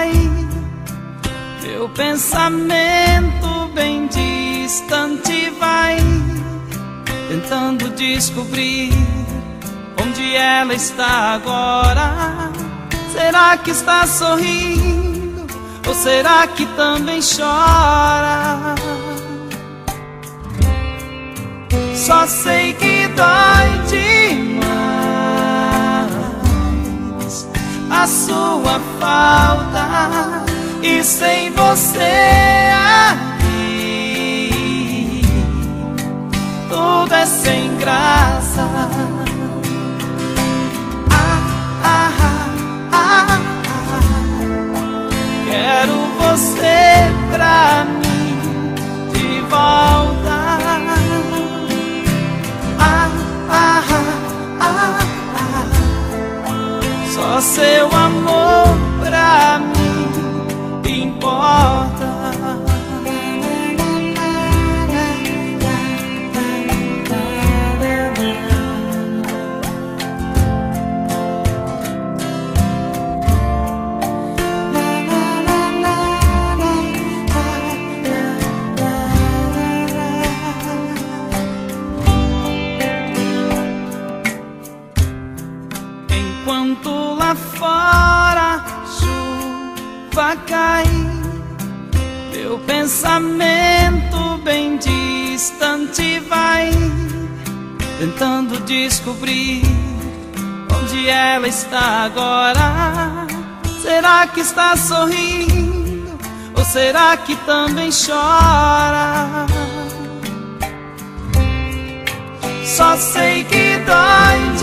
cai. Meu pensamento bem distante vai, tentando descobrir onde ela está agora. Será que está sorrindo? Ou será que também chora? Só sei que dói demais a sua falta, e sem você aqui tudo é sem graça. Quero você pra mim de volta. Só seu amor pra mim importa. Enquanto lá fora chuva cai, meu pensamento bem distante vai, tentando descobrir onde ela está agora. Será que está sorrindo? Ou será que também chora? Só sei que dói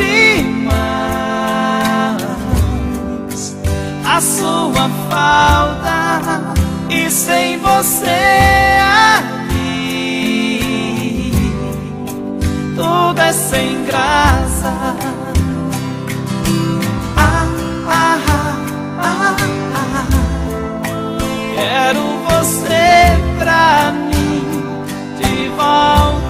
demais a sua falta, e sem você aqui tudo é sem graça. Quero você pra mim de volta.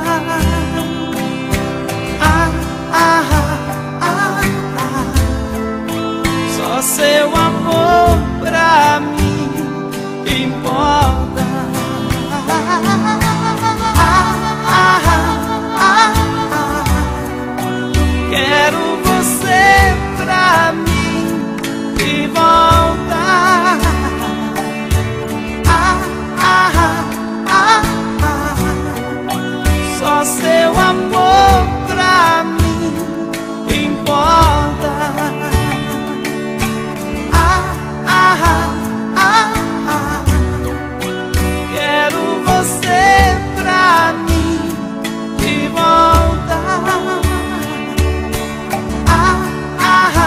Só seu amor pra mim importa. Quero você pra mim de volta. Só seu amor pra mim importa. Quero você pra mim de volta.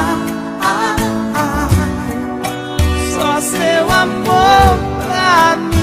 Só seu amor pra mim